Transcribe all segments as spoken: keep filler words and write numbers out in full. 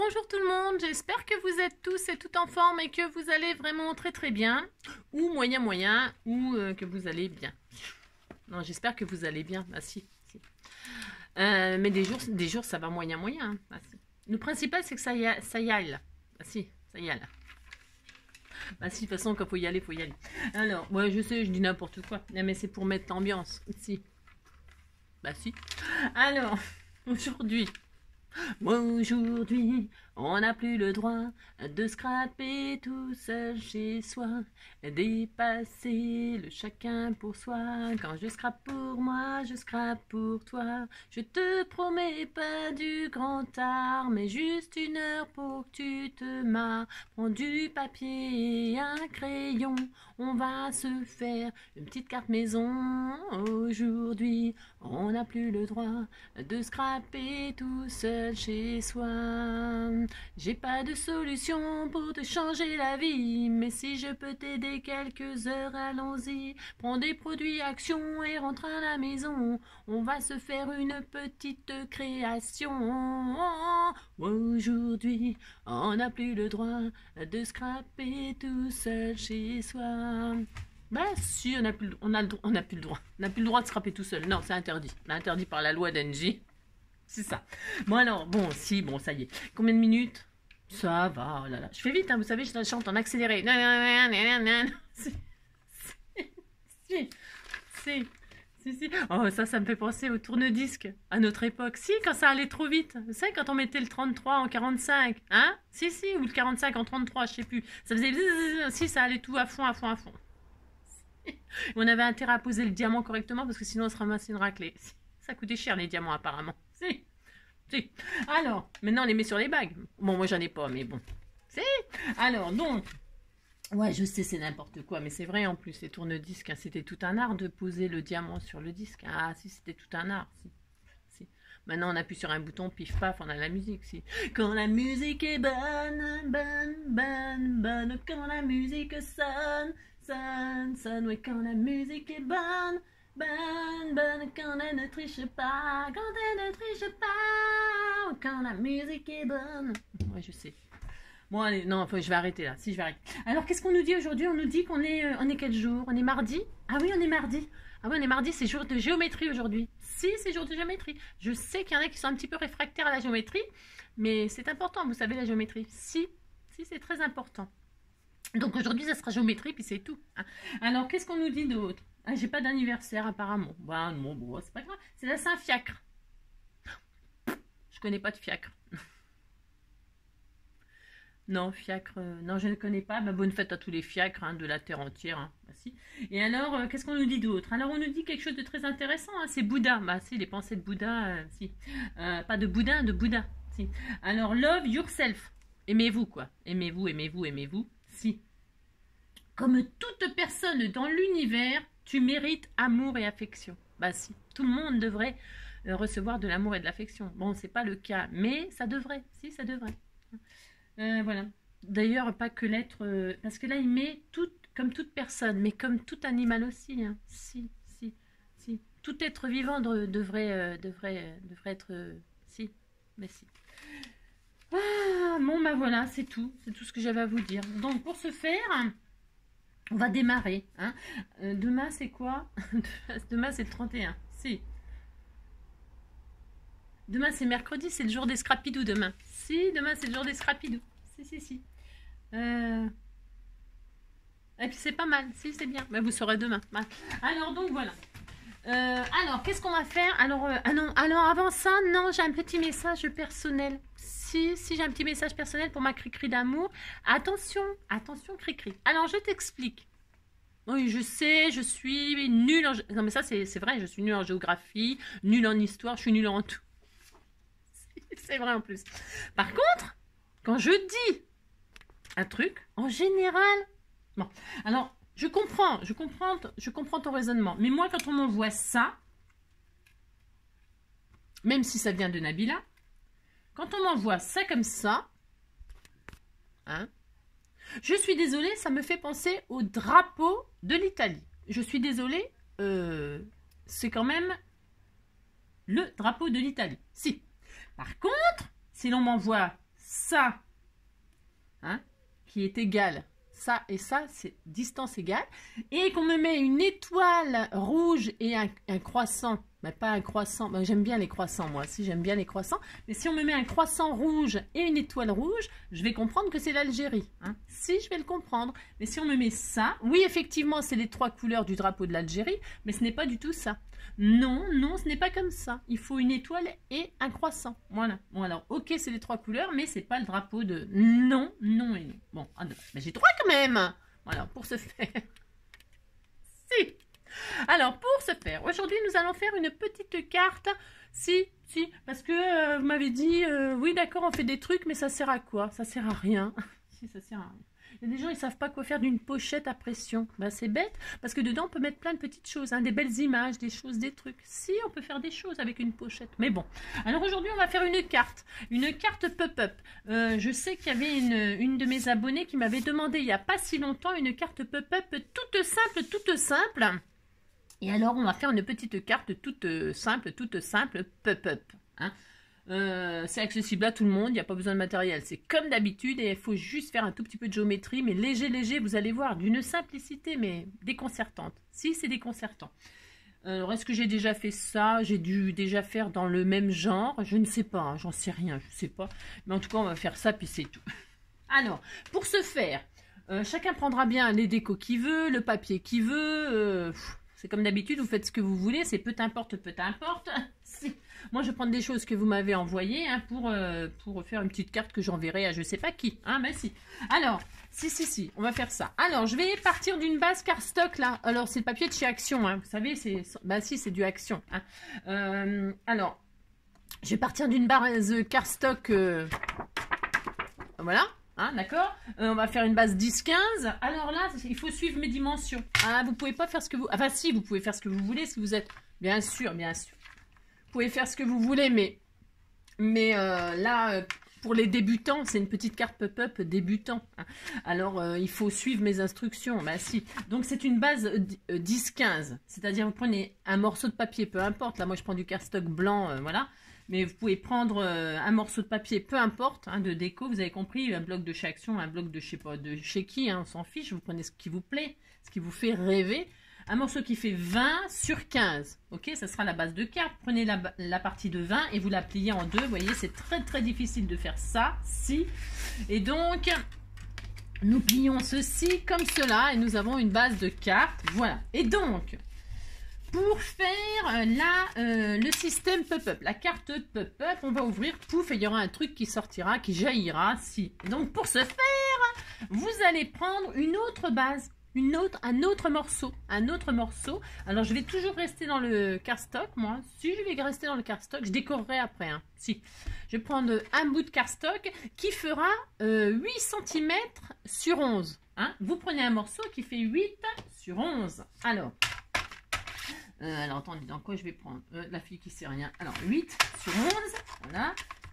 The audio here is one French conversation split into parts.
Bonjour tout le monde, j'espère que vous êtes tous et toutes en forme et que vous allez vraiment très très bien, ou moyen moyen, ou euh, que vous allez bien. Non, j'espère que vous allez bien, ah si, si. Euh, mais des jours, des jours ça va moyen moyen, hein. Ah, si. Le principal c'est que ça y, a, ça y aille, ah si, ça y aille. Bah si, de toute façon quand faut y aller, faut y aller. Alors, ouais je sais, je dis n'importe quoi, mais c'est pour mettre l'ambiance, si. Bah si. Alors, aujourd'hui... Aujourd'hui, on n'a plus le droit de scraper tout seul chez soi, dépasser le chacun pour soi. Quand je scrape pour moi, je scrape pour toi. Je te promets pas du grand art, mais juste une heure pour que tu te marres. Prends du papier et un crayon, on va se faire une petite carte maison. Aujourd'hui, on n'a plus le droit de scraper tout seul chez soi. J'ai pas de solution pour te changer la vie, mais si je peux t'aider quelques heures, allons-y. Prends des produits Action et rentre à la maison, on va se faire une petite création. Aujourd'hui, on n'a plus le droit de scraper tout seul chez soi. Bah si, on n'a plus, on a, on a plus le droit. On n'a plus le droit de scraper tout seul. Non, c'est interdit. C'est interdit par la loi d'Engie. C'est ça. Bon alors, bon, si, bon, ça y est. Combien de minutes? Ça va, oh là là. Je fais vite, hein, vous savez, je chante en accéléré. Si, si, si, si, si. Oh, ça, ça me fait penser au tourne-disque à notre époque. Si, quand ça allait trop vite. Vous savez, quand on mettait le trente-trois en quarante-cinq, hein? Si, si, ou le quarante-cinq en trente-trois, je sais plus. Ça faisait... Si, ça allait tout à fond, à fond, à fond. On avait intérêt à poser le diamant correctement parce que sinon on se ramassait une raclée. Ça coûtait cher les diamants apparemment. Si. Si. Alors, maintenant on les met sur les bagues. Bon, moi j'en ai pas, mais bon. Si. Alors, donc, ouais, je sais, c'est n'importe quoi, mais c'est vrai en plus, les tourne-disques, hein, c'était tout un art de poser le diamant sur le disque. Ah, si, c'était tout un art. Si. Si. Maintenant on appuie sur un bouton, pif paf, on a la musique. Si. Quand la musique est bonne, bonne, bonne, bonne, quand la musique sonne. Sonne, sonne, oui, quand la musique est bonne, bonne, bonne, quand elle ne triche pas, quand elle ne triche pas, quand la musique est bonne. Ouais, je sais. Bon, allez, non, faut, je vais arrêter là. Si, je vais arrêter. Alors, qu'est-ce qu'on nous dit aujourd'hui? On nous dit qu'on est, euh, on est quel jour? On est mardi? Ah oui, on est mardi. Ah oui, on est mardi, c'est jour de géométrie aujourd'hui. Si, c'est jour de géométrie. Je sais qu'il y en a qui sont un petit peu réfractaires à la géométrie, mais c'est important, vous savez, la géométrie. Si, si, c'est très important. Donc aujourd'hui, ça sera géométrie, puis c'est tout. Alors, qu'est-ce qu'on nous dit d'autre? Ah, j'ai pas d'anniversaire apparemment. Bah, bon, bon, c'est pas grave. C'est la Saint-Fiacre. Je connais pas de fiacre. Non, fiacre, euh, non, je ne connais pas. Bah, bonne fête à tous les fiacres hein, de la terre entière. Hein. Bah, si. Et alors, euh, qu'est-ce qu'on nous dit d'autre? Alors, on nous dit quelque chose de très intéressant. Hein, c'est Bouddha. Bah, si, les pensées de Bouddha, euh, si. Euh, pas de boudin, de Bouddha. Si. Alors, love yourself. Aimez-vous, quoi. Aimez-vous, aimez-vous, aimez-vous. Si. Comme toute personne dans l'univers, tu mérites amour et affection. Bah si, tout le monde devrait euh, recevoir de l'amour et de l'affection. Bon, c'est pas le cas, mais ça devrait. Si, ça devrait. Euh, voilà. D'ailleurs, pas que l'être... Euh, parce que là, il met tout, comme toute personne, mais comme tout animal aussi. Hein. Si, si, si. Tout être vivant de, devrait, euh, devrait, euh, devrait être... Euh, si, mais si. Ah, bon, bah voilà, c'est tout. C'est tout ce que j'avais à vous dire. Donc, pour ce faire, on va démarrer. Hein. Euh, demain, c'est quoi? Demain, c'est le trente et un. Si. Demain, c'est mercredi, c'est le jour des scrapidous demain. Si, demain, c'est le jour des scrapidous. Si, si, si. Euh... Et puis, c'est pas mal. Si, c'est bien. Mais vous saurez demain. Alors, donc, voilà. Euh, alors, qu'est-ce qu'on va faire? Alors, euh, ah non, alors, avant ça, non, j'ai un petit message personnel. Si, si j'ai un petit message personnel pour ma cri-cri d'amour. Attention, attention, cri-cri. Alors, je t'explique. Oui, je sais, je suis nulle en... Non, mais ça, c'est vrai, je suis nulle en géographie, nulle en histoire, je suis nulle en tout. C'est vrai en plus. Par contre, quand je dis un truc, en général... Bon, alors... Je comprends, je comprends, je comprends ton raisonnement. Mais moi, quand on m'envoie ça, même si ça vient de Nabila, quand on m'envoie ça comme ça, hein, je suis désolée, ça me fait penser au drapeau de l'Italie. Je suis désolée, euh, c'est quand même le drapeau de l'Italie. Si. Par contre, si l'on m'envoie ça, hein, qui est égal, ça et ça, c'est distance égale, et qu'on me met une étoile rouge et un, un croissant, mais pas un croissant, ben, j'aime bien les croissants moi, si j'aime bien les croissants, mais si on me met un croissant rouge et une étoile rouge, je vais comprendre que c'est l'Algérie, hein. Si, je vais le comprendre, mais si on me met ça, oui effectivement c'est les trois couleurs du drapeau de l'Algérie, mais ce n'est pas du tout ça. Non, non, ce n'est pas comme ça. Il faut une étoile et un croissant. Voilà. Bon, alors, ok, c'est les trois couleurs, mais c'est pas le drapeau de non, non et non. Bon, ah, mais j'ai droit quand même. Voilà, pour ce faire. Si. Alors, pour ce faire, aujourd'hui, nous allons faire une petite carte. Si, si, parce que euh, vous m'avez dit, euh, oui, d'accord, on fait des trucs, mais ça sert à quoi? Ça sert à rien. Si, ça sert à rien. Il y a des gens, ils ne savent pas quoi faire d'une pochette à pression. Ben, c'est bête, parce que dedans, on peut mettre plein de petites choses, hein, des belles images, des choses, des trucs. Si, on peut faire des choses avec une pochette. Mais bon. Alors aujourd'hui, on va faire une carte. Une carte pop-up. Euh, je sais qu'il y avait une, une de mes abonnées qui m'avait demandé, il n'y a pas si longtemps, une carte pop-up toute simple, toute simple. Et alors, on va faire une petite carte toute simple, toute simple, pop-up. Hein. Euh, c'est accessible à tout le monde, il n'y a pas besoin de matériel, c'est comme d'habitude et il faut juste faire un tout petit peu de géométrie, mais léger, léger, vous allez voir, d'une simplicité, mais déconcertante. Si, c'est déconcertant. Alors, est-ce que j'ai déjà fait ça? J'ai dû déjà faire dans le même genre, je ne sais pas, hein, j'en sais rien, je ne sais pas. Mais en tout cas, on va faire ça, puis c'est tout. Alors, pour ce faire, euh, chacun prendra bien les décos qu'il veut, le papier qu'il veut, euh, c'est comme d'habitude, vous faites ce que vous voulez, c'est peu importe, peu importe. Moi, je vais prendre des choses que vous m'avez envoyées hein, pour, euh, pour faire une petite carte que j'enverrai à je ne sais pas qui. Hein, mais si. Alors, si, si, si, on va faire ça. Alors, je vais partir d'une base cardstock, là. Alors, c'est le papier de chez Action, hein. Vous savez, c'est... Bah si, c'est du Action. Hein. Euh, alors, je vais partir d'une base cardstock... Euh... Voilà. Hein, d'accord euh, On va faire une base dix quinze. Alors là, il faut suivre mes dimensions. Ah, vous pouvez pas faire ce que vous... Enfin, si, vous pouvez faire ce que vous voulez si vous êtes... Bien sûr, bien sûr. Vous pouvez faire ce que vous voulez, mais, mais euh, là, euh, pour les débutants, c'est une petite carte pop-up débutant. Hein. Alors, euh, il faut suivre mes instructions. Bah, si. Donc, c'est une base euh, dix quinze. C'est-à-dire, vous prenez un morceau de papier, peu importe. Là, moi, je prends du cardstock blanc, euh, voilà. Mais vous pouvez prendre euh, un morceau de papier, peu importe, hein, de déco. Vous avez compris, un bloc de chez Action, un bloc de je sais pas, de chez qui, hein, on s'en fiche. Vous prenez ce qui vous plaît, ce qui vous fait rêver. Un morceau qui fait vingt sur quinze. Ok, ça sera la base de carte. Prenez la, la partie de vingt et vous la pliez en deux. Vous voyez, c'est très très difficile de faire ça. Si. Et donc, nous plions ceci comme cela et nous avons une base de carte. Voilà. Et donc, pour faire la, euh, le système pop-up, la carte pop-up, on va ouvrir, pouf, et il y aura un truc qui sortira, qui jaillira. Si. Et donc, pour ce faire, vous allez prendre une autre base. Une autre, un autre morceau, un autre morceau. Alors, je vais toujours rester dans le cardstock, moi. Si je vais rester dans le cardstock, je décorerai après. Hein. Si. Je vais prendre un bout de cardstock qui fera euh, huit centimètres sur onze. Hein. Vous prenez un morceau qui fait huit sur onze. Alors, euh, alors attendez, dans quoi je vais prendre euh, la fille qui sait rien. Alors, huit sur onze. Voilà.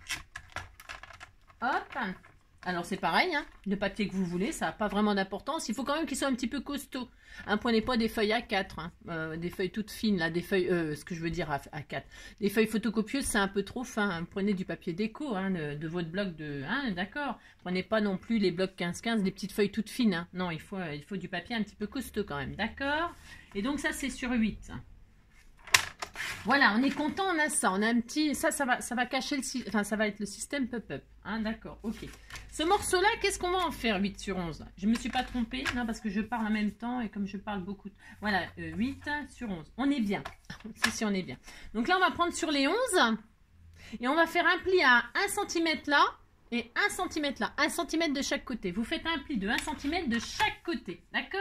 Hop. Alors c'est pareil, hein, le papier que vous voulez, ça n'a pas vraiment d'importance. Il faut quand même qu'il soit un petit peu costaud. Hein, prenez pas des feuilles A quatre, hein, euh, des feuilles toutes fines, là, des feuilles, euh, ce que je veux dire A quatre. Des feuilles photocopieuses, c'est un peu trop fin. Hein. Prenez du papier déco hein, de, de votre bloc de... Hein, d'accord. Prenez pas non plus les blocs quinze quinze, des petites feuilles toutes fines. Hein. Non, il faut, euh, il faut du papier un petit peu costaud quand même, d'accord. Et donc ça c'est sur huit. Voilà, on est content, on a ça, on a un petit, ça, ça va, ça va cacher le, enfin, ça va être le système pop-up, hein, d'accord, ok. Ce morceau-là, qu'est-ce qu'on va en faire, huit sur onze? Je me suis pas trompée, non, parce que je parle en même temps, et comme je parle beaucoup, voilà, euh, huit sur onze, on est bien, si, si, on est bien. Donc là, on va prendre sur les onze, et on va faire un pli à un centimètre là, et un centimètre là, un centimètre de chaque côté. Vous faites un pli de un centimètre de chaque côté, d'accord?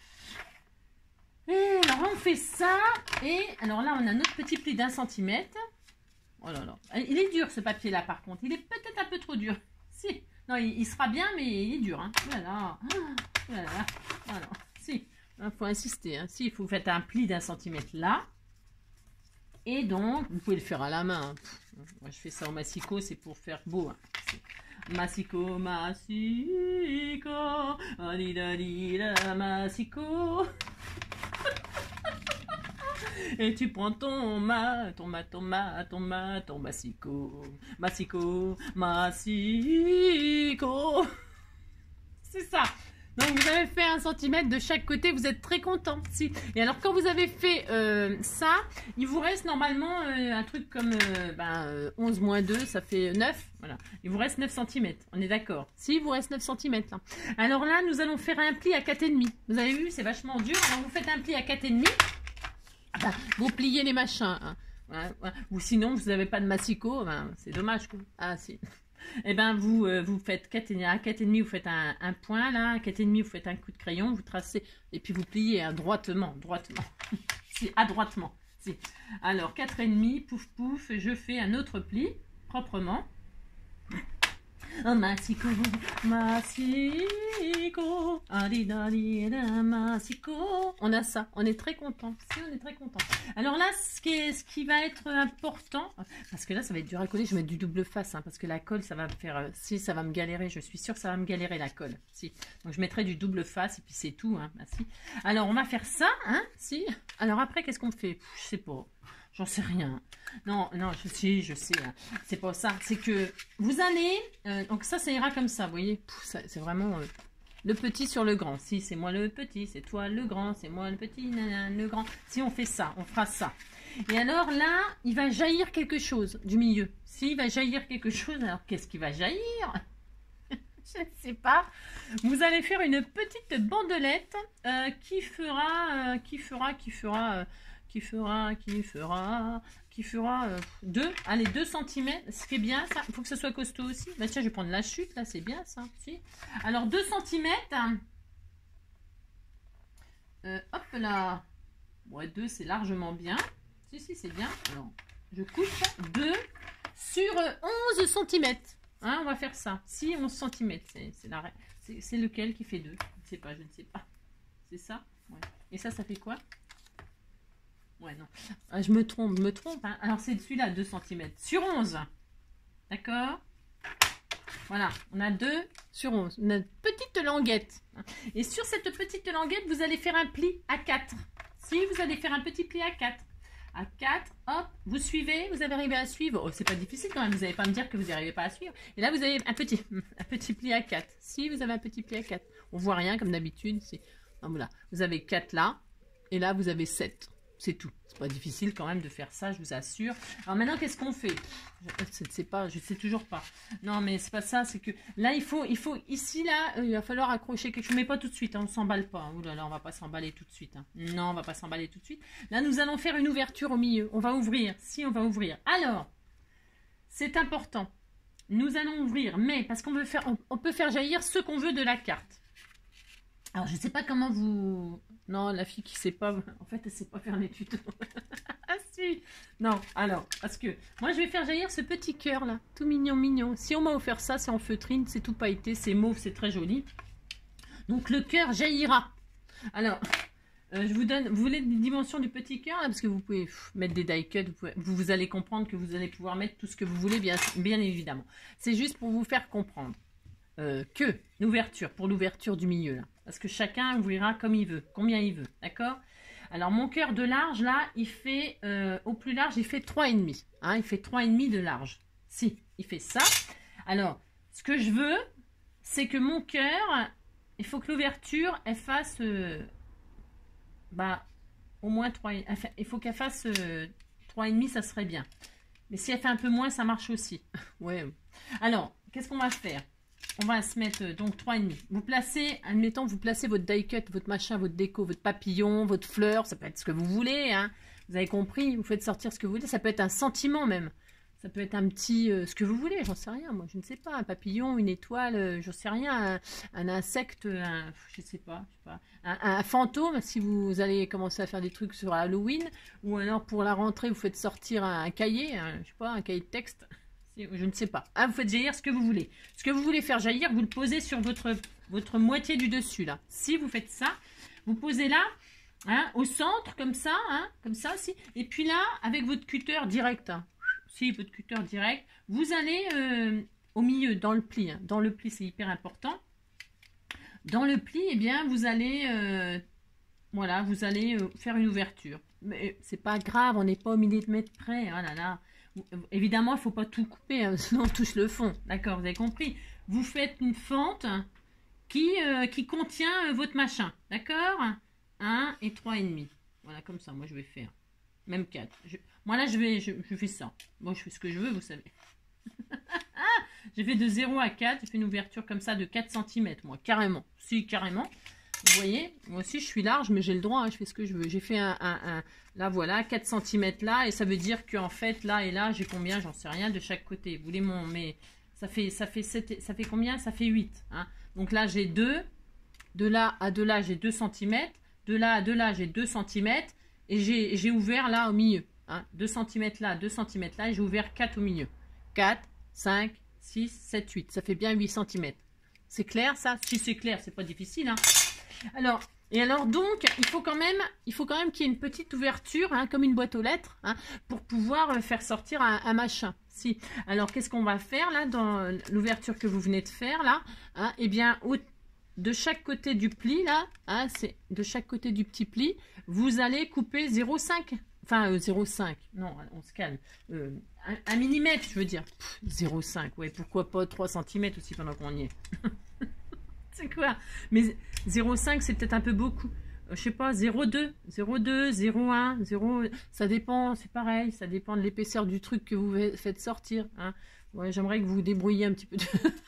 Et alors là, on fait ça. Et alors là, on a notre petit pli d'un centimètre. Oh là là. Il est dur ce papier-là, par contre. Il est peut-être un peu trop dur. Si. Non, il, il sera bien, mais il est dur. Hein. Voilà. Voilà. Voilà. Si. Il faut insister. Hein. Si, vous faites un pli d'un centimètre là. Et donc, vous pouvez le faire à la main. Hein. Pff, moi, je fais ça au massicot, c'est pour faire beau. Hein. Massicot, massicot. Alida, alida, massicot. Et tu prends ton ma, ton ma, ton ma, ton ma, ton massicot, massicot, massicot. C'est ça. Donc vous avez fait un centimètre de chaque côté, vous êtes très content. Si. Et alors quand vous avez fait euh, ça, il vous reste normalement euh, un truc comme euh, ben, euh, onze moins deux, ça fait neuf. Voilà. Il vous reste neuf centimètres, on est d'accord. Si, il vous reste neuf centimètres. Là. Alors là, nous allons faire un pli à quatre virgule cinq. Vous avez vu, c'est vachement dur. Alors vous faites un pli à quatre virgule cinq. Ben, vous pliez les machins. Hein. Ouais, ouais. Ou sinon, vous n'avez pas de massicot, ben, c'est dommage. Quoi. Ah si. Eh ben vous, euh, vous faites quatre virgule cinq, à quatre virgule cinq, vous faites un, un point là, à quatre virgule cinq, vous faites un coup de crayon, vous tracez, et puis vous pliez hein, droitement, droitement, si, adroitement, si. Alors quatre virgule cinq, pouf pouf, je fais un autre pli, proprement. Oh, massicot, massicot, massicot. On a ça, on est très content. Si, on est très content. Alors là, ce qui, est, ce qui va être important, parce que là, ça va être dur à coller, je vais mettre du double face, hein, parce que la colle, ça va me faire, euh, si, ça va me galérer, je suis sûre que ça va me galérer la colle. Si. Donc je mettrai du double face, et puis c'est tout. Hein, bah, si. Alors on va faire ça, hein, si. Alors après, qu'est-ce qu'on fait? Je sais pas. J'en sais rien. Non, non, je sais, je sais. Hein. C'est pas ça. C'est que vous allez... Euh, donc ça, ça ira comme ça, vous voyez. C'est vraiment euh, le petit sur le grand. Si, c'est moi le petit, c'est toi le grand, c'est moi le petit, nanana, le grand. Si on fait ça, on fera ça. Et alors là, il va jaillir quelque chose du milieu. S'il va jaillir quelque chose, alors qu'est-ce qui va jaillir? Je ne sais pas. Vous allez faire une petite bandelette euh, qui fera, euh, qui fera, qui fera... Euh, qui fera, qui fera, qui fera euh, deux, allez, deux centimètres, ce qui est bien, ça, il faut que ce soit costaud aussi. Bah tiens, je vais prendre la chute, là, c'est bien, ça, si. Alors, deux centimètres, euh, hop là, ouais, deux, c'est largement bien, si, si, c'est bien. Alors, je coupe deux sur onze centimètres, hein, on va faire ça, si, onze centimètres, c'est l'arrêt, c'est lequel qui fait deux, je ne sais pas, je ne sais pas, c'est ça, ouais. Et ça, ça fait quoi? Ouais, non. Ah, je me trompe, je me trompe. Hein. Alors, c'est celui-là, deux centimètres. Sur onze. D'accord? Voilà, on a deux sur onze. On a une petite languette. Et sur cette petite languette, vous allez faire un pli à quatre. Si, vous allez faire un petit pli à quatre. À quatre, hop, vous suivez, vous avez arrivé à suivre. Oh, c'est pas difficile quand même, vous n'allez pas me dire que vous n'arrivez pas à suivre. Et là, vous avez un petit, un petit pli à quatre. Si, vous avez un petit pli à quatre. On voit rien comme d'habitude. Voilà, vous avez quatre là. Et là, vous avez sept. C'est tout. C'est pas difficile quand même de faire ça, je vous assure. Alors maintenant, qu'est-ce qu'on fait? Je ne sais pas, je sais toujours pas. Non, mais c'est pas ça, c'est que là, il faut, il faut ici, là, euh, il va falloir accrocher quelque chose. Mais pas tout de suite, hein, on ne s'emballe pas. Ouh là là, on va pas s'emballer tout de suite. Hein. Non, on va pas s'emballer tout de suite. Là, nous allons faire une ouverture au milieu. On va ouvrir. Si, on va ouvrir. Alors, c'est important. Nous allons ouvrir, mais parce qu'on veut faire, on, on peut faire jaillir ce qu'on veut de la carte. Alors, je ne sais pas comment vous... Non, la fille qui ne sait pas... En fait, elle ne sait pas faire les tutos. Ah si. Non, alors, parce que... Moi, je vais faire jaillir ce petit cœur, là. Tout mignon, mignon. Si on m'a offert ça, c'est en feutrine. C'est tout pailleté. C'est mauve, c'est très joli. Donc, le cœur jaillira. Alors, euh, je vous donne... Vous voulez des dimensions du petit cœur, là? Parce que vous pouvez pff, mettre des die cuts. Vous, pouvez... vous, vous allez comprendre que vous allez pouvoir mettre tout ce que vous voulez, bien, bien évidemment. C'est juste pour vous faire comprendre. Euh, que l'ouverture, pour l'ouverture du milieu là, parce que chacun ouvrira comme il veut, combien il veut, d'accord? Alors mon cœur de large là, il fait euh, au plus large, il fait trois et demi, hein, il fait trois et demi de large. Si, il fait ça. Alors, ce que je veux, c'est que mon cœur, il faut que l'ouverture elle fasse euh, bah au moins trois, enfin, il faut qu'elle fasse euh, trois et demi, ça serait bien. Mais si elle fait un peu moins, ça marche aussi. Ouais. Alors, qu'est-ce qu'on va faire? On va se mettre euh, donc trois et demi. Vous placez, admettons, vous placez votre die cut, votre machin, votre déco, votre papillon, votre fleur, ça peut être ce que vous voulez. Hein. Vous avez compris, vous faites sortir ce que vous voulez. Ça peut être un sentiment même. Ça peut être un petit, euh, ce que vous voulez, j'en sais rien. Moi, je ne sais pas. Un papillon, une étoile, euh, j'en sais rien. Un, un insecte, un, je sais pas, je sais pas. Un, un fantôme, si vous allez commencer à faire des trucs sur Halloween. Ou alors pour la rentrée, vous faites sortir un, un cahier, un, je sais pas, un cahier de texte. Je ne sais pas. Ah, vous faites jaillir ce que vous voulez. Ce que vous voulez faire jaillir, vous le posez sur votre, votre moitié du dessus, là. Si vous faites ça, vous posez là, hein, au centre, comme ça, hein, comme ça, si. Et puis là, avec votre cutter direct, hein, si, votre cutter direct, vous allez euh, au milieu, dans le pli. Hein. Dans le pli, c'est hyper important. Dans le pli, eh bien, vous allez, euh, voilà, vous allez euh, faire une ouverture. Mais c'est pas grave, on n'est pas au millimètre près. Oh là là. Évidemment, il ne faut pas tout couper, hein, sinon on touche le fond. D'accord, vous avez compris. Vous faites une fente qui, euh, qui contient euh, votre machin. D'accord, un et trois et demi. Voilà, comme ça, moi je vais faire. Même quatre. Je... Moi là, je, vais, je, je fais ça. Moi, je fais ce que je veux, vous savez. J'ai fait de zéro à quatre. J'ai fait une ouverture comme ça de quatre centimètres, moi, carrément. Si, carrément. Vous voyez, moi aussi je suis large, mais j'ai le droit, hein, je fais ce que je veux. J'ai fait un, un, un, là voilà, quatre centimètres là, et ça veut dire qu'en fait, là et là, j'ai combien, j'en sais rien, de chaque côté. Vous voulez mon, mais ça fait, ça fait, sept, ça fait combien? Ça fait huit. Hein. Donc là, j'ai deux, de là à de là, j'ai deux centimètres, de là à de là, j'ai deux centimètres, et j'ai ouvert là au milieu. Hein. deux centimètres là, deux centimètres là, et j'ai ouvert quatre au milieu. quatre, cinq, six, sept, huit. Ça fait bien huit centimètres. C'est clair ça? Si c'est clair, c'est pas difficile, hein. Alors, et alors donc, il faut quand même il faut quand même qu'il y ait une petite ouverture, hein, comme une boîte aux lettres, hein, pour pouvoir faire sortir un, un machin. Si. Alors, qu'est-ce qu'on va faire là, dans l'ouverture que vous venez de faire là, hein, eh bien, au, de chaque côté du pli là, hein, c'est de chaque côté du petit pli, vous allez couper zéro virgule cinq. Enfin, euh, zéro virgule cinq. Non, on se calme. Euh, un, un millimètre, je veux dire. Pff, zéro virgule cinq, ouais, pourquoi pas trois centimètres aussi pendant qu'on y est. C'est quoi? Mais zéro virgule cinq, c'est peut-être un peu beaucoup. Euh, je sais pas, zéro virgule deux, zéro virgule deux, zéro virgule un, zéro... Ça dépend, c'est pareil. Ça dépend de l'épaisseur du truc que vous faites sortir. Hein. Ouais, j'aimerais que vous vous débrouilliez un petit peu. De...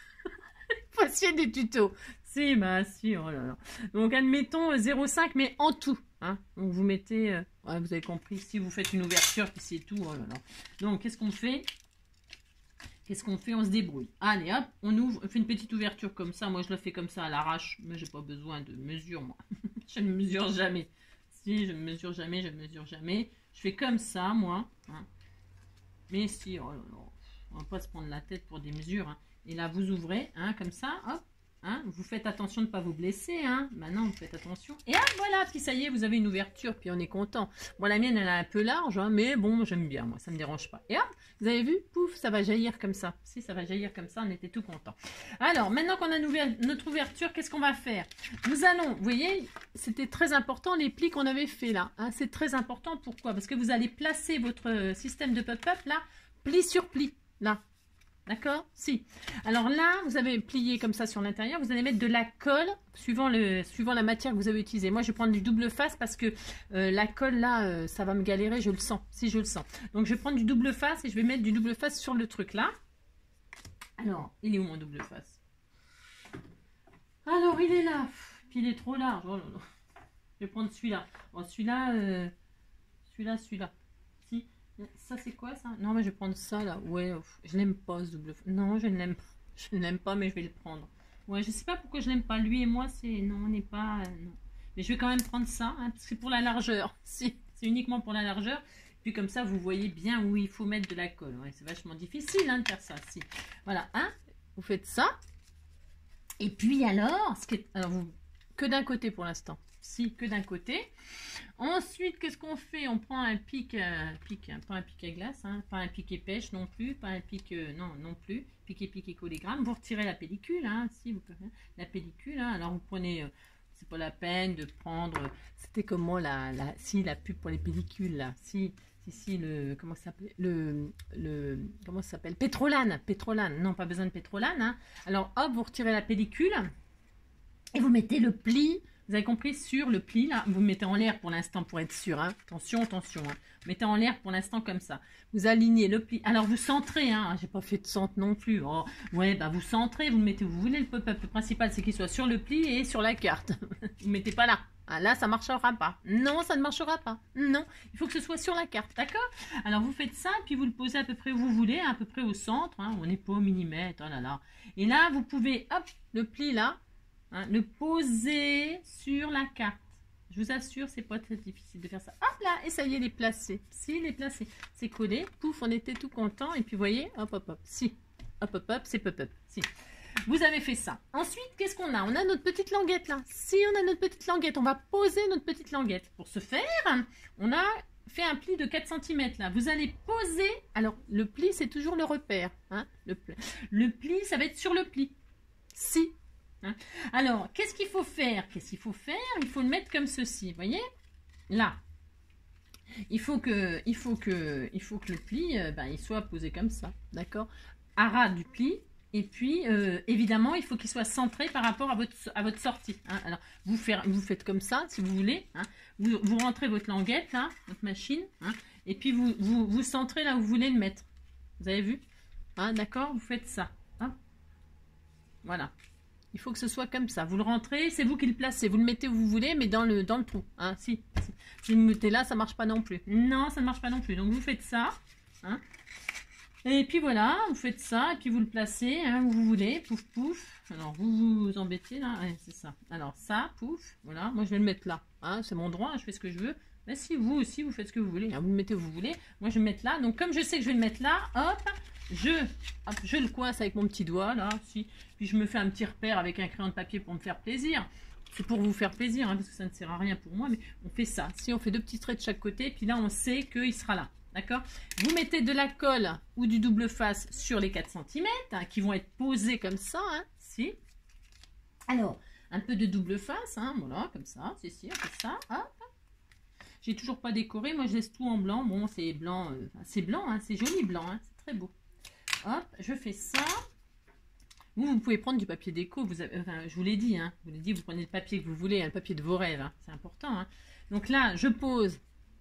Fassiez des tutos. Si, bah si, oh là là. Donc, admettons zéro virgule cinq, mais en tout. Hein. Donc, vous mettez... Euh... Ouais, vous avez compris. Si vous faites une ouverture, puis c'est tout. Oh là là. Donc, qu'est-ce qu'on fait? Qu'est-ce qu'on fait? On se débrouille. Allez, hop, on ouvre, on fait une petite ouverture comme ça. Moi, je le fais comme ça à l'arrache. Mais j'ai pas besoin de mesure, moi. Je ne mesure jamais. Si, je ne mesure jamais, je ne mesure jamais. Je fais comme ça, moi. Hein. Mais si, oh là là, on va pas se prendre la tête pour des mesures. Hein. Et là, vous ouvrez, hein, comme ça, hop. Hein, vous faites attention de ne pas vous blesser. Hein. Maintenant, vous faites attention. Et hop, voilà, puis ça y est, vous avez une ouverture, puis on est content. Moi, la mienne, elle est un peu large, hein, mais bon, j'aime bien, moi, ça ne me dérange pas. Et hop, vous avez vu, pouf, ça va jaillir comme ça. Si, ça va jaillir comme ça, on était tout content. Alors, maintenant qu'on a notre ouverture, qu'est-ce qu'on va faire? Nous allons, vous voyez, c'était très important, les plis qu'on avait fait là. Hein, c'est très important, pourquoi? Parce que vous allez placer votre système de pop-up là, pli sur pli, là. D'accord? Si. Alors là, vous avez plié comme ça sur l'intérieur. Vous allez mettre de la colle suivant, le, suivant la matière que vous avez utilisée. Moi, je vais prendre du double face parce que euh, la colle là, euh, ça va me galérer. Je le sens. Si je le sens. Donc, je vais prendre du double face et je vais mettre du double face sur le truc là. Alors, il est où mon double face? Alors, il est là. Puis il est trop large. Oh là là. Je vais prendre celui-là. Bon, celui-là, euh, celui-là, celui-là. Si. Ça, c'est quoi, ça? Non, mais je vais prendre ça, là. Ouais, je n'aime pas, ce double... Non, je ne l'aime pas. Je ne l'aime pas, mais je vais le prendre. Ouais, je sais pas pourquoi je n'aime pas. Lui et moi, c'est... Non, on n'est pas... Euh, non. Mais je vais quand même prendre ça, hein, parce que c'est pour la largeur. Si, c'est uniquement pour la largeur. Puis comme ça, vous voyez bien où il faut mettre de la colle. Ouais, c'est vachement difficile, hein, de faire ça. Si. Voilà, hein. Vous faites ça. Et puis alors, ce qui est... alors vous... que d'un côté pour l'instant. Si, que d'un côté. Ensuite, qu'est-ce qu'on fait? On prend un pic, un pic, hein, pas un pic à glace, hein, pas un pic pêche non plus, pas un pic, euh, non, non plus, pic et pic et collégramme. Vous retirez la pellicule, hein, si vous pouvez, la pellicule, hein, alors vous prenez, euh, c'est pas la peine de prendre, c'était comment la, la, si la pub pour les pellicules là, si, si, si le, comment ça s'appelle, le, le, comment ça s'appelle, pétrolane, pétrolane, non pas besoin de pétrolane, hein. Alors hop, vous retirez la pellicule et vous mettez le pli. Vous avez compris, sur le pli, là, vous mettez en l'air pour l'instant pour être sûr. Hein. Attention, attention. Hein. Vous mettez en l'air pour l'instant comme ça. Vous alignez le pli. Alors, vous centrez. Hein. J'ai pas fait de centre non plus. Oh, ouais, bah vous centrez, vous mettez où vous voulez le pop-up. Le principal, c'est qu'il soit sur le pli et sur la carte. Vous ne mettez pas là. Ah, là, ça ne marchera pas. Non, ça ne marchera pas. Non, il faut que ce soit sur la carte. D'accord? Alors, vous faites ça, puis vous le posez à peu près où vous voulez, à peu près au centre. Hein. On n'est pas au millimètre. Oh là là. Et là, vous pouvez, hop, le pli là. Hein, le poser sur la carte. Je vous assure, c'est pas très difficile de faire ça. Hop là, et ça y est, les placer. Si, les placer. C'est collé. Pouf, on était tout content. Et puis, vous voyez, hop, hop, hop. Si. Hop, hop, hop, c'est pop-up. Si. Vous avez fait ça. Ensuite, qu'est-ce qu'on a? On a notre petite languette là. Si, on a notre petite languette. On va poser notre petite languette. Pour ce faire, on a fait un pli de quatre centimètres là. Vous allez poser. Alors, le pli, c'est toujours le repère. Hein, le, pli. le pli, ça va être sur le pli. Si. Hein? Alors, qu'est-ce qu'il faut faire? Qu'est-ce qu'il faut faire? Il faut le mettre comme ceci, vous voyez? Là. il faut que, il faut que, il faut que le pli, euh, ben, il soit posé comme ça, d'accord? À ras du pli. Et puis, euh, évidemment, il faut qu'il soit centré par rapport à votre, à votre sortie. Hein. Alors, vous, faire, vous faites comme ça, si vous voulez. Hein. Vous, vous rentrez votre languette, là, votre machine. Hein. Et puis, vous, vous, vous centrez là où vous voulez le mettre. Vous avez vu? Hein, d'accord? Vous faites ça. Hein. Voilà. Il faut que ce soit comme ça. Vous le rentrez, c'est vous qui le placez. Vous le mettez où vous voulez, mais dans le, dans le trou. Hein. Si, si. Si vous le mettez là, ça ne marche pas non plus. Non, ça ne marche pas non plus. Donc, vous faites ça. Hein. Et puis voilà, vous faites ça, et puis vous le placez hein, où vous voulez, pouf pouf. Alors vous vous embêtez là, ouais, c'est ça. Alors ça, pouf, voilà, moi je vais le mettre là. Hein, c'est mon droit, hein, je fais ce que je veux. Mais si vous aussi, vous faites ce que vous voulez, hein, vous le mettez où vous voulez. Moi je vais le mettre là. Donc comme je sais que je vais le mettre là, hop, je, hop, je le coince avec mon petit doigt là, si. Puis je me fais un petit repère avec un crayon de papier pour me faire plaisir. C'est pour vous faire plaisir, hein, parce que ça ne sert à rien pour moi, mais on fait ça. Si on fait deux petits traits de chaque côté, puis là on sait qu'il sera là. D'accord? Vous mettez de la colle ou du double face sur les quatre centimètres hein, qui vont être posés comme ça. Hein, si. Alors, un peu de double face. Hein, voilà, comme ça. C'est si, on fait ça. Hop. J'ai toujours pas décoré. Moi, je laisse tout en blanc. Bon, c'est blanc. Euh, c'est blanc. Hein, c'est joli blanc. Hein, c'est très beau. Hop, je fais ça. Vous, vous pouvez prendre du papier déco. Vous avez, enfin, je vous l'ai dit. Hein, je vous l'ai dit, vous prenez le papier que vous voulez. Hein, le papier de vos rêves. Hein, c'est important. Hein. Donc là, je pose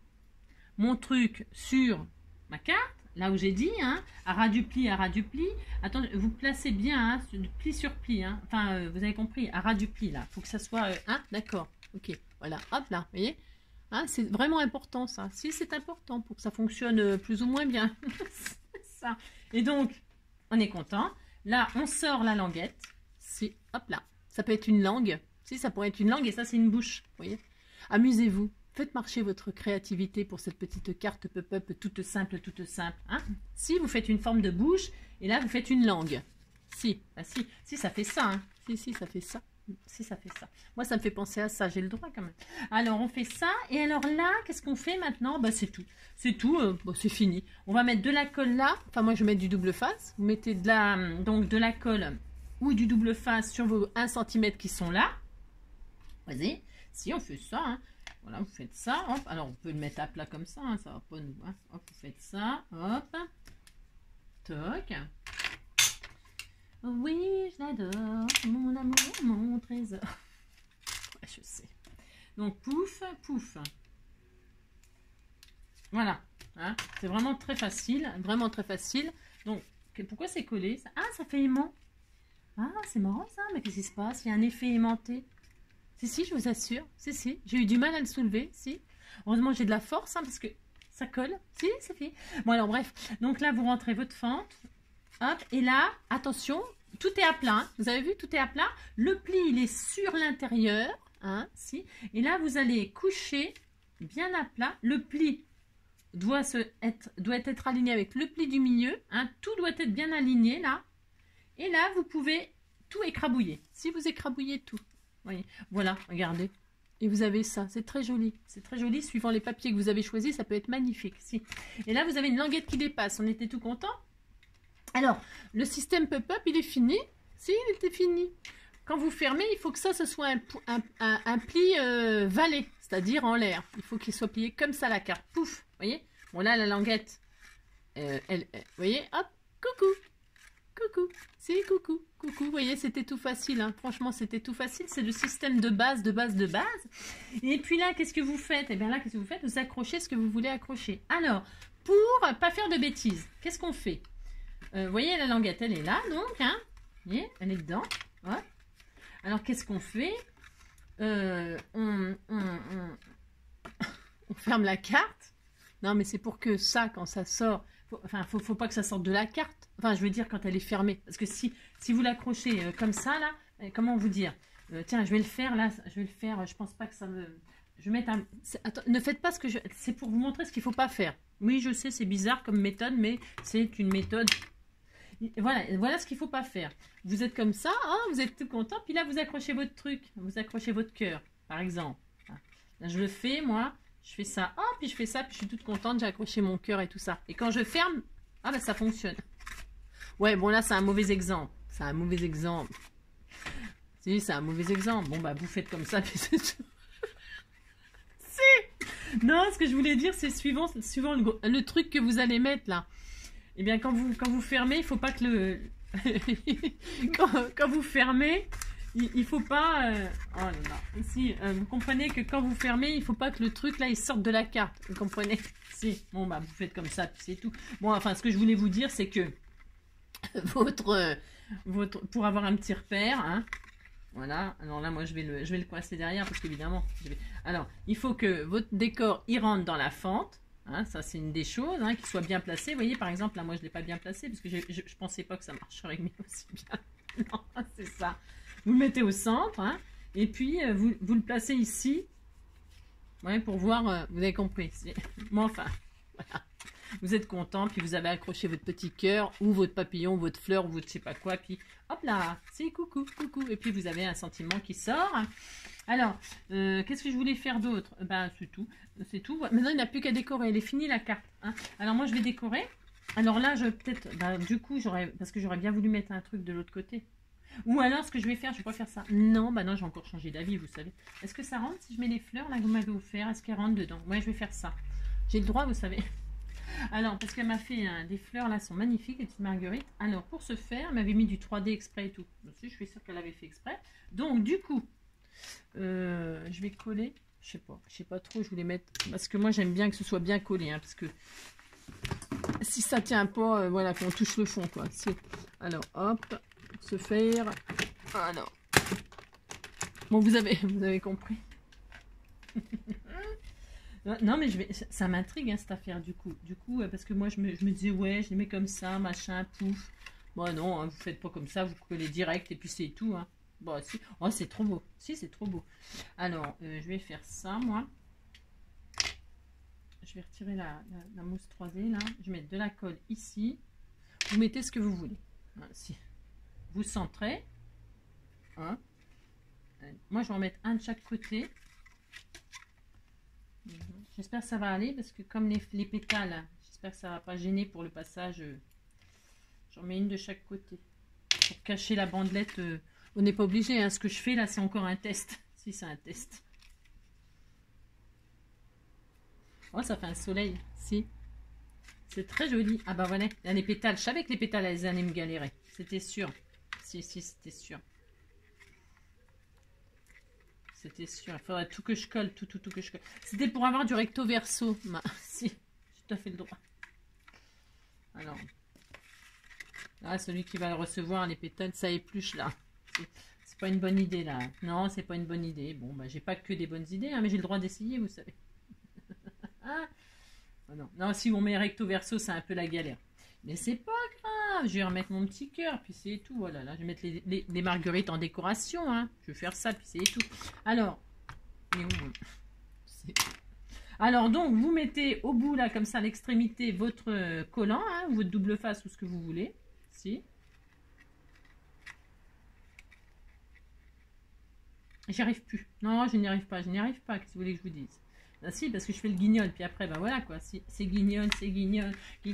mon truc sur ma carte, là où j'ai dit, hein, à ras du pli, à ras du pli. Attendez, vous placez bien, hein, pli sur pli, hein. Enfin, euh, vous avez compris, à ras du pli, là. Il faut que ça soit, euh, hein, d'accord, ok, voilà, hop là, vous voyez, hein, c'est vraiment important, ça. Si, c'est important pour que ça fonctionne euh, plus ou moins bien. ça. Et donc, on est content. Là, on sort la languette. Si, hop là, ça peut être une langue. Si, ça pourrait être une langue, et ça, c'est une bouche, vous voyez. Amusez-vous. Faites marcher votre créativité pour cette petite carte pop-up toute simple, toute simple. Hein. Si, vous faites une forme de bouche, et là, vous faites une langue. Si, bah si, si, ça fait ça. Hein. Si, si, ça fait ça. Si, ça fait ça. Moi, ça me fait penser à ça, j'ai le droit quand même. Alors, on fait ça, et alors là, qu'est-ce qu'on fait maintenant? Bah, c'est tout. C'est tout, euh, bah, c'est fini. On va mettre de la colle là. Enfin, moi, je vais mettre du double face. Vous mettez de la, donc, de la colle ou du double face sur vos un centimètre qui sont là. Vas-y. Si, on fait ça, hein. Voilà, vous faites ça, hop. Alors, on peut le mettre à plat comme ça, hein, ça va pas nous. Hein. Hop, vous faites ça, hop. Toc. Oui, je l'adore, mon amour, mon trésor. Ouais, je sais. Donc, pouf, pouf. Voilà. Hein. C'est vraiment très facile, vraiment très facile. Donc, pourquoi c'est collé? Ah, ça fait aimant. Ah, c'est marrant ça, mais qu'est-ce qui se passe? Il y a un effet aimanté. Si, si, je vous assure. Si, si. J'ai eu du mal à le soulever. Si. Heureusement, j'ai de la force hein, parce que ça colle. Si, c'est fait. Bon, alors, bref. Donc là, vous rentrez votre fente. Hop. Et là, attention, tout est à plat. Hein. Vous avez vu, tout est à plat. Le pli, il est sur l'intérieur. Hein, si. Et là, vous allez coucher bien à plat. Le pli doit, se être, doit être aligné avec le pli du milieu. Hein. Tout doit être bien aligné, là. Et là, vous pouvez tout écrabouiller. Si vous écrabouillez tout. Voyez. Voilà, regardez. Et vous avez ça, c'est très joli. C'est très joli, suivant les papiers que vous avez choisis, ça peut être magnifique. Si. Et là, vous avez une languette qui dépasse. On était tout content. Alors, le système pop-up, il est fini. Si, il était fini. Quand vous fermez, il faut que ça, ce soit un, un, un, un pli euh, valet, c'est-à-dire en l'air. Il faut qu'il soit plié comme ça, la carte. Pouf, voyez. Bon, là, la languette, euh, elle, elle, vous voyez, hop, coucou. Coucou, c'est coucou, coucou, vous voyez, c'était tout facile, hein. Franchement, c'était tout facile, c'est le système de base, de base, de base. Et puis là, qu'est-ce que vous faites? Eh bien là, qu'est-ce que vous faites? Vous accrochez ce que vous voulez accrocher. Alors, pour pas faire de bêtises, qu'est-ce qu'on fait? euh, Vous voyez, la languette, elle est là, donc, hein. Vous voyez, elle est dedans. Ouais. Alors, qu'est-ce qu'on fait? euh, on, on, on, on ferme la carte. Non, mais c'est pour que ça, quand ça sort... Faut, enfin, faut, faut pas que ça sorte de la carte. Enfin, je veux dire quand elle est fermée. Parce que si, si vous l'accrochez euh, comme ça, là, euh, comment vous dire euh, tiens, je vais le faire, là, je vais le faire. Euh, je pense pas que ça me... Je vais mettre un... Attends, ne faites pas ce que je... C'est pour vous montrer ce qu'il faut pas faire. Oui, je sais, c'est bizarre comme méthode, mais c'est une méthode... Voilà, voilà ce qu'il faut pas faire. Vous êtes comme ça, hein, vous êtes tout content. Puis là, vous accrochez votre truc. Vous accrochez votre cœur, par exemple. Là, je le fais, moi... Je fais ça, oh, puis je fais ça, puis je suis toute contente, j'ai accroché mon cœur et tout ça. Et quand je ferme, ah ben ça fonctionne. Ouais, bon là c'est un mauvais exemple. C'est un mauvais exemple. Si, c'est un mauvais exemple. Bon bah vous faites comme ça, puis c'est tout. Si. Non, ce que je voulais dire, c'est suivant, suivant le, le truc que vous allez mettre là. Eh bien, quand vous, quand vous fermez, il faut pas que le... quand, quand vous fermez, il, il faut pas... Euh... Oh là là. Ici, euh, vous comprenez que quand vous fermez, il faut pas que le truc là, il sorte de la carte. Vous comprenez? Si. Bon, bah, vous faites comme ça, puis c'est tout. Bon, enfin, ce que je voulais vous dire, c'est que votre, euh, votre... Pour avoir un petit repère, hein, voilà. Alors là, moi, je vais le, je vais le coincer derrière, parce qu'évidemment... Vais... Alors, il faut que votre décor, il rentre dans la fente. Hein, ça, c'est une des choses, hein, qu'il soit bien placé. Vous voyez, par exemple, là, moi, je ne l'ai pas bien placé parce que je ne pensais pas que ça marcherait mieux aussi bien. Non, c'est ça. Vous le mettez au centre, hein, et puis euh, vous, vous le placez ici, ouais, pour voir, euh, vous avez compris. Bon, enfin, voilà. Vous êtes content, puis vous avez accroché votre petit cœur, ou votre papillon, votre fleur, ou votre je sais pas quoi, puis hop là, c'est coucou, coucou, et puis vous avez un sentiment qui sort. Alors, euh, qu'est-ce que je voulais faire d'autre? Ben, c'est tout. C'est tout. Maintenant, il n'y a plus qu'à décorer. Elle est finie, la carte. Hein. Alors, moi, je vais décorer. Alors là, je peut-être... Ben, du coup, j'aurais... Parce que j'aurais bien voulu mettre un truc de l'autre côté. Ou alors, ce que je vais faire, je vais pas faire ça. Non, bah non, j'ai encore changé d'avis, vous savez. Est-ce que ça rentre si je mets les fleurs, là, que vous m'avez offert? Est-ce qu'elles rentrent dedans? Ouais, je vais faire ça. J'ai le droit, vous savez. Alors, parce qu'elle m'a fait hein, des fleurs, là, sont magnifiques, les petites marguerites. Alors, pour ce faire, elle m'avait mis du trois D exprès et tout. Aussi, je suis sûre qu'elle avait fait exprès. Donc, du coup... Euh, je vais coller, je sais pas, je sais pas trop, je voulais mettre, parce que moi j'aime bien que ce soit bien collé, hein, parce que si ça tient pas, euh, voilà, qu'on touche le fond, quoi. Alors, hop, se faire, alors, bon, vous avez, vous avez compris. Non, mais je vais, ça m'intrigue, hein, cette affaire, du coup, du coup, parce que moi je me, je me disais, ouais, je les mets comme ça, machin, pouf. Bon, non, hein, vous faites pas comme ça, vous collez direct, et puis c'est tout, hein. Bon, si. Oh, c'est trop beau. Si, c'est trop beau. Alors, euh, je vais faire ça, moi. Je vais retirer la, la, la mousse trois D, là. Je vais mettre de la colle ici. Vous mettez ce que vous voulez. Hein, si. Vous centrez. Hein. Moi, je vais en mettre un de chaque côté. J'espère que ça va aller, parce que comme les, les pétales, j'espère que ça ne va pas gêner pour le passage. Euh, J'en mets une de chaque côté. Pour cacher la bandelette... Euh, on n'est pas obligé, hein. Ce que je fais là, c'est encore un test. Si, c'est un test. Oh, ça fait un soleil. Si. C'est très joli. Ah bah voilà, il y a les pétales. Je savais que les pétales, elles allaient me galérer. C'était sûr. Si, si, c'était sûr. C'était sûr. Il faudrait tout que je colle. Tout, tout, tout que je colle. C'était pour avoir du recto verso. Bah, si, j'ai tout à fait le droit. Alors. Là, celui qui va le recevoir, les pétales, ça épluche là. C'est pas une bonne idée là. Non, c'est pas une bonne idée. Bon, bah j'ai pas que des bonnes idées, hein, mais j'ai le droit d'essayer, vous savez. Ah oh, non. Non, si on met recto verso, c'est un peu la galère. Mais c'est pas grave. Je vais remettre mon petit cœur, puis c'est tout. Voilà, là, je vais mettre les, les, les marguerites en décoration. Hein. Je vais faire ça, puis c'est tout. Alors, alors donc, vous mettez au bout là, comme ça, à l'extrémité, votre collant, hein, votre double face ou ce que vous voulez. Si. J'y arrive plus. Non, je n'y arrive pas. Je n'y arrive pas. Qu'est-ce que vous voulez que je vous dise? Ben si, parce que je fais le guignol. Puis après, ben voilà quoi. Si, c'est guignol, c'est guignol.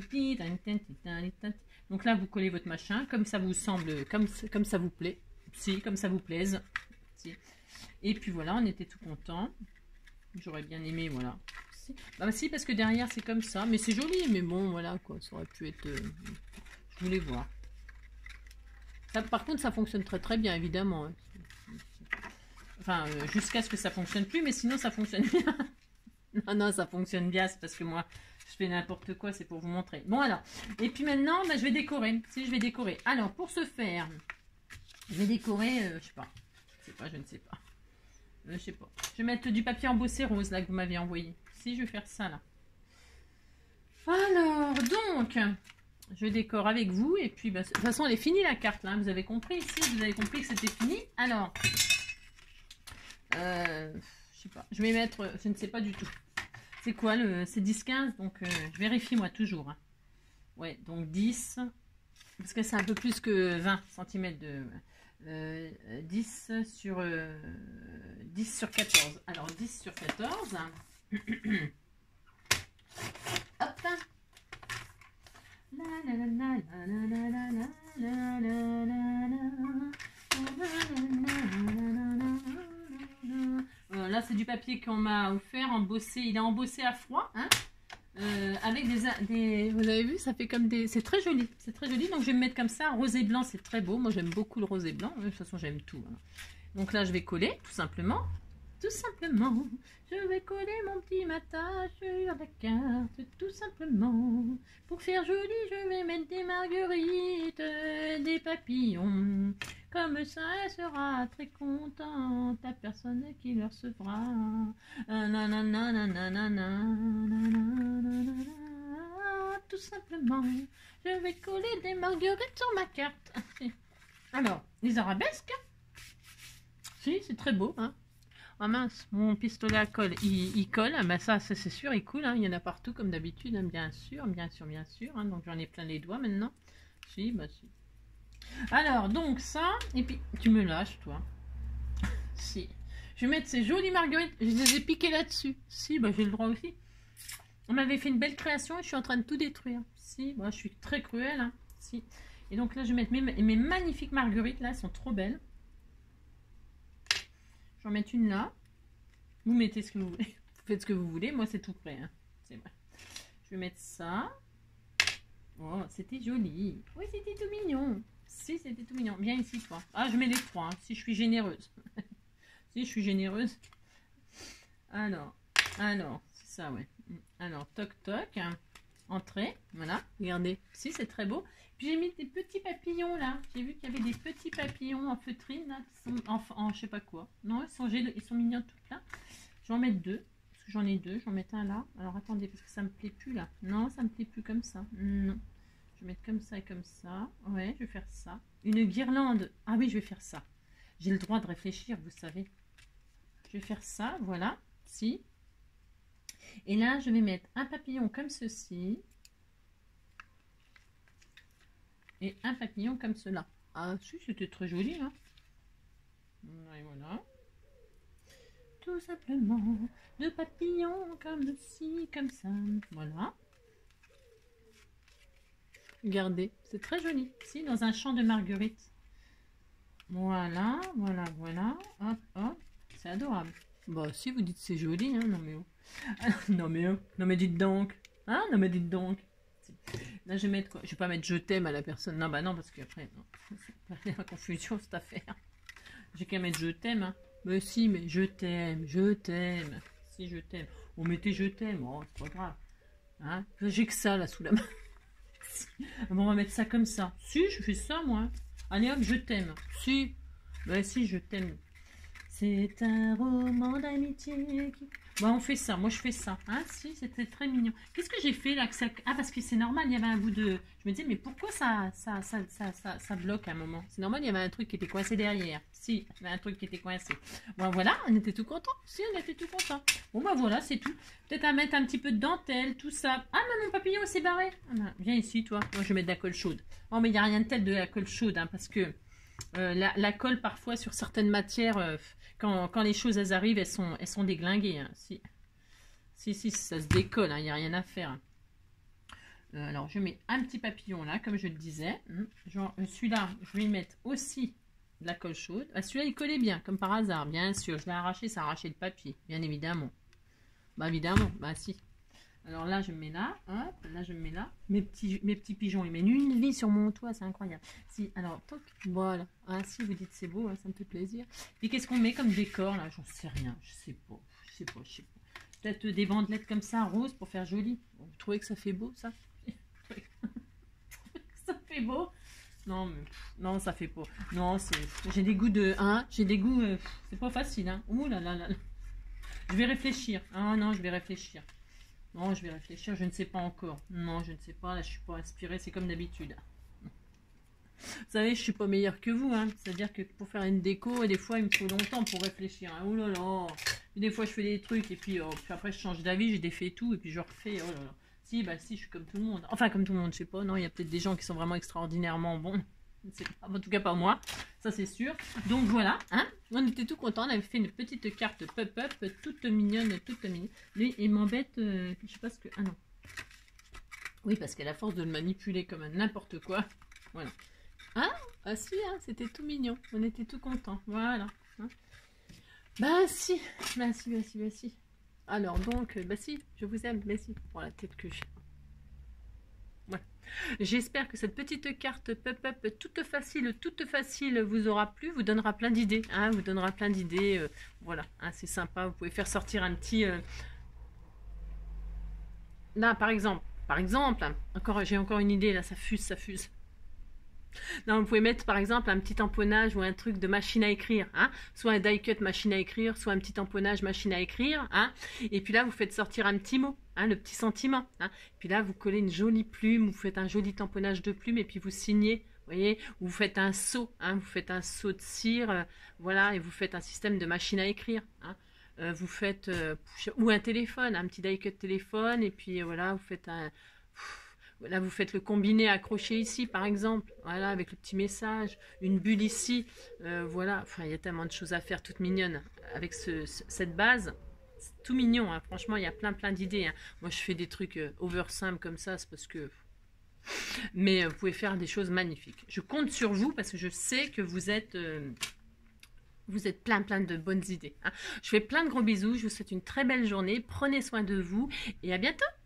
Donc là, vous collez votre machin. Comme ça vous semble, comme, comme ça vous plaît. Si, comme ça vous plaise. Si. Et puis voilà, on était tout content. J'aurais bien aimé, voilà. Si. Ben si, parce que derrière, c'est comme ça. Mais c'est joli. Mais bon, voilà quoi. Ça aurait pu être... Euh, je voulais voir. Ça, par contre, ça fonctionne très très bien, évidemment. Hein. Enfin, euh, jusqu'à ce que ça fonctionne plus, mais sinon ça fonctionne bien. Non, non, ça fonctionne bien, c'est parce que moi, je fais n'importe quoi, c'est pour vous montrer. Bon, alors, et puis maintenant, bah, je vais décorer. Si, je vais décorer. Alors, pour ce faire, je vais décorer, euh, je sais pas. Je sais pas, je ne sais pas. Euh, je sais pas. Je vais mettre du papier embossé rose, là, que vous m'avez envoyé. Si, je vais faire ça, là. Alors, donc... Je décore avec vous et puis bah, de toute façon elle est finie la carte là, vous avez compris ici, vous avez compris que c'était fini. Alors, euh, je sais pas, je vais mettre, je ne sais pas du tout. C'est quoi le, c'est dix quinze donc euh, je vérifie moi toujours. Hein. Ouais, donc dix, parce que c'est un peu plus que vingt centimètres de euh, dix sur euh, dix sur quatorze. Alors dix sur quatorze. Hop. Voilà, là, c'est du papier qu'on m'a offert, embossé. Il est embossé à froid, hein, euh, avec des, des... Vous avez vu, ça fait comme des... C'est très joli, c'est très joli. Donc, je vais me mettre comme ça. Rosé blanc, c'est très beau. Moi, j'aime beaucoup le rosé blanc. De toute façon, j'aime tout. Hein. Donc là, je vais coller, tout simplement. Tout simplement. Je vais coller mon petit matin sur la carte, tout simplement. Pour faire joli, je vais mettre des marguerites, des papillons. Comme ça, elle sera très contente, la personne qui le recevra. Tout simplement, je vais coller des marguerites sur ma carte. Alors, les arabesques. Si, c'est très beau, hein. Ah mince, mon pistolet à colle, il, il colle, ah ben ça, ça c'est sûr, il coule, hein. Il y en a partout comme d'habitude, hein, bien sûr, bien sûr, bien sûr, hein. Donc j'en ai plein les doigts maintenant. Si, bah si. Alors, donc ça, et puis tu me lâches, toi. Si. Je vais mettre ces jolies marguerites, je les ai piquées là-dessus. Si, bah j'ai le droit aussi. On m'avait fait une belle création et je suis en train de tout détruire. Si, bah je suis très cruelle, hein. Si. Et donc là, je vais mettre mes, mes magnifiques marguerites, là, elles sont trop belles. Je vais en mettre une là. Vous mettez ce que vous voulez. Vous faites ce que vous voulez. Moi, c'est tout prêt. Hein. C'est vrai. Je vais mettre ça. Oh, c'était joli. Oui, c'était tout mignon. Si, c'était tout mignon. Viens ici, toi. Ah, je mets les trois. Hein, si je suis généreuse. Si, je suis généreuse. Alors, alors, c'est ça, ouais. Alors, toc, toc. Entrée. Voilà. Regardez. Si, c'est très beau. Puis j'ai mis des petits papillons là. J'ai vu qu'il y avait des petits papillons en feutrine là, qui sont en, en je sais pas quoi. Non, ils sont, ils sont mignons tout là. Je vais en mettre deux. Parce que j'en ai deux. Je vais en mettre un là. Alors attendez, parce que ça me plaît plus là. Non, ça me plaît plus comme ça. Non. Je vais mettre comme ça et comme ça. Ouais, je vais faire ça. Une guirlande. Ah oui, je vais faire ça. J'ai le droit de réfléchir, vous savez. Je vais faire ça, voilà. Si. Et là, je vais mettre un papillon comme ceci. Et un papillon comme cela. Ah, si, c'était très joli, hein. Et voilà. Tout simplement, deux papillons comme ci, comme ça. Voilà. Regardez, c'est très joli. Si, dans un champ de marguerites. Voilà, voilà, voilà. Hop, hop. C'est adorable. Bah, si, vous dites c'est joli, hein. Non, mais oh. Ah, non, mais oh. Non, mais dites donc. Hein, non, mais dites donc. Là, je vais mettre quoi? Je vais pas mettre je t'aime à la personne. Non, bah non, parce qu'après, c'est la confusion cette affaire. J'ai qu'à mettre je t'aime. Hein. Mais si, mais je t'aime, je t'aime. Si, je t'aime. On mettait je t'aime. Oh, c'est pas grave. Hein? J'ai que ça là sous la main. Bon, on va mettre ça comme ça. Si, je fais ça moi. Allez hop, je t'aime. Si. Bah si, je t'aime. C'est un roman d'amitié qui... Bon, on fait ça. Moi, je fais ça. Hein, si, c'était très mignon. Qu'est-ce que j'ai fait là que ça... Ah, parce que c'est normal, il y avait un bout de... Je me disais, mais pourquoi ça, ça, ça, ça, ça, ça bloque à un moment? C'est normal, il y avait un truc qui était coincé derrière. Si, il y avait un truc qui était coincé. Bon, voilà, on était tout content. Si, on était tout content. Bon, bah voilà, c'est tout. Peut-être à mettre un petit peu de dentelle, tout ça. Ah, mais mon papillon s'est barré. Ah, ben, viens ici, toi. Moi, je vais mettre de la colle chaude. Oh, mais il n'y a rien de tel de la colle chaude, hein, parce que euh, la, la colle, parfois, sur certaines matières... Euh, Quand, quand les choses elles arrivent, elles sont, elles sont déglinguées. Hein. Si. si, si, ça se décolle, il hein, n'y a rien à faire. Euh, alors, je mets un petit papillon là, comme je le disais. Celui-là, je vais mettre aussi de la colle chaude. Ah, celui-là, il collait bien, comme par hasard, bien sûr. Je l'ai arraché, ça a arraché le papier, bien évidemment. Bah, évidemment, bah si. Alors là, je me mets là, hop, là, je me mets là. Mes petits, mes petits pigeons, ils mettent une vie sur mon toit, c'est incroyable. Si, alors, toc, voilà. Ah, si, vous dites c'est beau, hein, ça me fait plaisir. Et qu'est-ce qu'on met comme décor, là? J'en sais rien, je sais pas, je sais pas, je sais pas. Peut-être des bandelettes comme ça, roses, pour faire joli. Vous trouvez que ça fait beau, ça? Ça fait beau? Non, mais, non, ça fait pas. Non, c'est... J'ai des goûts de... Hein, j'ai des goûts... Euh, c'est pas facile, hein. Ouh là là là là. Je vais réfléchir. Ah non, je vais réfléchir. Non, je vais réfléchir, je ne sais pas encore. Non, je ne sais pas, là, je suis pas inspirée, c'est comme d'habitude. Vous savez, je suis pas meilleure que vous, hein. C'est-à-dire que pour faire une déco, des fois, il me faut longtemps pour réfléchir. Hein. Oh là là. Des fois, je fais des trucs, et puis, oh, puis après, je change d'avis, j'ai défait tout, et puis je refais. Oh là là. Si, bah si, je suis comme tout le monde. Enfin, comme tout le monde, je sais pas. Non, il y a peut-être des gens qui sont vraiment extraordinairement bons. En tout cas, pas moi. Ça, c'est sûr. Donc, voilà. Hein. On était tout contents. On avait fait une petite carte pop-up, toute mignonne, toute mignonne. Lui, il m'embête. Euh, je sais pas ce que... Ah non. Oui, parce qu'à la force de le manipuler comme n'importe quoi. Voilà. Hein? Ah si, hein, c'était tout mignon. On était tout contents. Voilà. Hein. Bah si, bah si, bah si, bah si. Alors donc, bah si, je vous aime, bah si. Pour la tête que j'ai. Ouais. J'espère que cette petite carte pop-up toute facile, toute facile vous aura plu, vous donnera plein d'idées, hein, vous donnera plein d'idées, euh, voilà, hein, c'est sympa, vous pouvez faire sortir un petit... Euh... Là, par exemple, par exemple, hein, encore, j'ai encore une idée, là, ça fuse, ça fuse. Non, vous pouvez mettre par exemple un petit tamponnage ou un truc de machine à écrire, hein, soit un die cut machine à écrire, soit un petit tamponnage machine à écrire, hein, et puis là vous faites sortir un petit mot, hein, le petit sentiment, hein, puis là vous collez une jolie plume, vous faites un joli tamponnage de plume et puis vous signez, vous voyez, ou vous faites un seau, hein, vous faites un seau de cire, euh, voilà, et vous faites un système de machine à écrire, hein. Euh, vous faites, euh, ou un téléphone, un petit die cut téléphone, et puis euh, voilà, vous faites un... Là, vous faites le combiné accroché ici, par exemple, voilà, avec le petit message, une bulle ici, euh, voilà, enfin, il y a tellement de choses à faire, toutes mignonnes, avec ce, ce, cette base, c'est tout mignon, hein. Franchement, il y a plein, plein d'idées, hein. Moi, je fais des trucs euh, over simples comme ça, c'est parce que... Mais euh, vous pouvez faire des choses magnifiques. Je compte sur vous, parce que je sais que vous êtes... Euh, vous êtes plein, plein de bonnes idées, hein. Je fais plein de gros bisous, je vous souhaite une très belle journée, prenez soin de vous, et à bientôt.